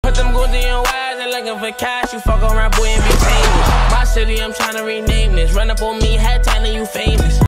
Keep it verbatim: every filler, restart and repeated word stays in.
Put them goons in your eyes and looking for cash. You fuck around, boy, and be famous. My city, I'm tryna rename this. Run up on me, head time, and you famous.